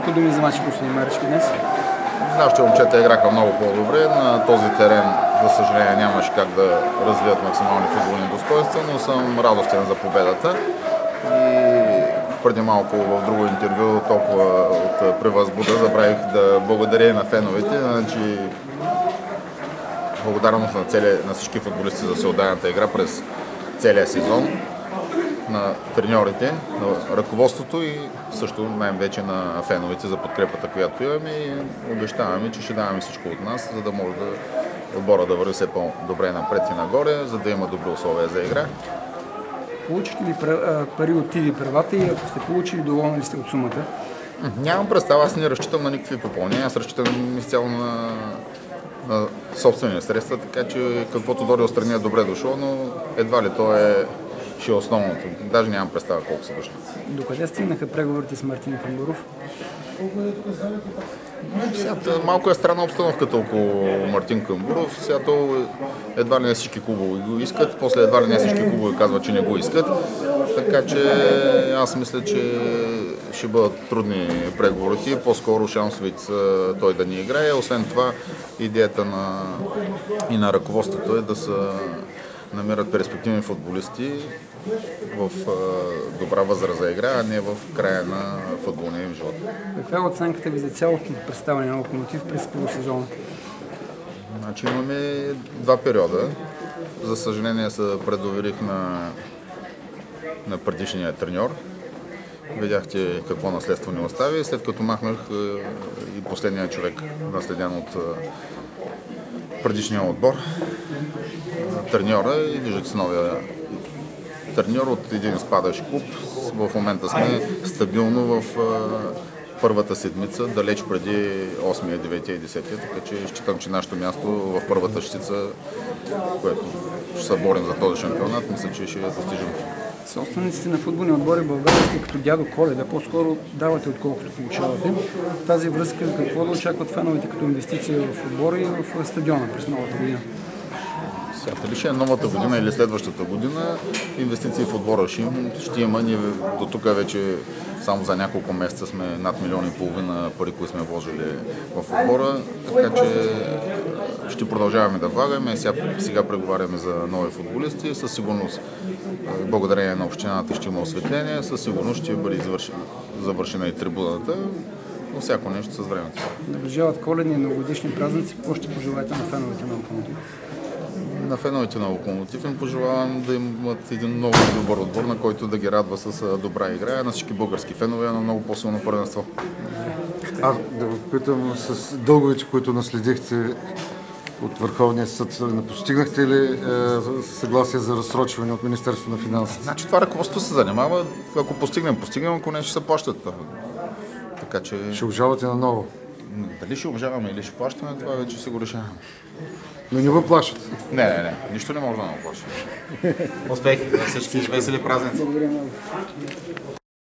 Няколко думи за мача, господин Марешки, днес. Нашите момчета играха много по-добре. На този терен, за съжаление, нямаше как да развият максимални футболни достоинства, но съм радостен за победата. И преди малко в друго интервю, толкова от превъзбуда, забравих да благодаря на феновете. Значи, благодарност на всички футболисти за всеотдайната игра през целия сезон, на треньорите, на ръководството и също най-вече на феновете за подкрепата, която имаме, и обещаваме, че ще даваме всичко от нас, за да може отбора да върви все по-добре напред и нагоре, за да има добри условия за игра. Получите ли пари от ТВ правата и ако сте получили, доволни ли сте от сумата? Нямам представа, аз не разчитам на никакви попълнения, аз разчитам изцяло на собствени средства, така че каквото дойде отстрани е добре дошло, но едва ли то ще е основното. Даже нямам представа колко са дошли. Докъде стигнаха преговорите с Мартин Камбуров? Малко е странна обстановката около Мартин Камбуров. Сега то едва ли не всички клубове го искат, после едва ли не всички клубове казват, че не го искат. Така че аз мисля, че ще бъдат трудни преговорите. По-скоро шансовете са той да ни играе. Освен това, идеята и на ръководството е да се намерят перспективни футболисти в добра възраст за игра, а не в края на футболния им живот. Каква е оценката ви за цялостното представяне на Локомотив през полусезона? Значи имаме два периода. За съжаление се предоверих на предишния треньор. Видяхте какво наследство ни остави. След като махнах и последния човек, наследен от предишния отбор, треньора, и виждате с новия треньор от един спадащ клуб. В момента сме стабилно в първата седмица, далеч преди 8, 9 и 10. Така че считам, че нашето място в първата шестица, което ще се борим за този шампионат, мисля, че ще постижим. Собствениците на футболни отбори в България сте като дядо Коледа, по-скоро давате отколкото получавате. В тази връзка какво да очакват феновете като инвестиция в отбора и в стадиона през новата година? Дали ще е новата година или следващата година, инвестиции в отбора ще има. Ние до тук вече само за няколко месеца сме над 1,5 милиона пари, които сме вложили в отбора, така че ще продължаваме да влагаме. Сега преговаряме за нови футболисти. Със сигурност, благодарение на общината, ще има осветление. Със сигурност ще бъде завършена и трибуната. Но всяко нещо с времето. Наближават коледни и новогодишни празници. Какво ще пожелаете на феновете на Локомотив? На феновете на Локомотив им пожелавам да имат един много добър отбор, на който да ги радва с добра игра. На всички български фенове на много по-силно първенство. Да го питам, с дълговете, които наследихте от Върховния съд, не постигнахте ли съгласие за разсрочване от Министерството на финансите? Значи това ръководство се занимава. Ако постигнем, ако не, ще се плащат. Така че... Ще обжалвате наново? Дали ще обжаваме или ще плащаме, това вече се го решаваме. Но не го плащат? Не. Нищо не може да не плащаме. Успехи на всички, весели празници! Благодаря много.